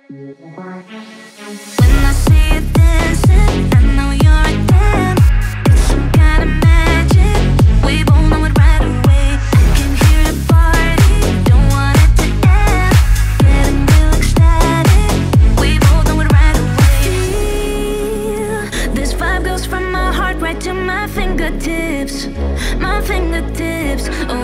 When I see you dancing, I know you're a damn. It's some kind of magic, we both know it right away. I can hear the party, don't want it to end. Getting real ecstatic, we both know it right away. This vibe goes from my heart right to my fingertips, my fingertips. Oh,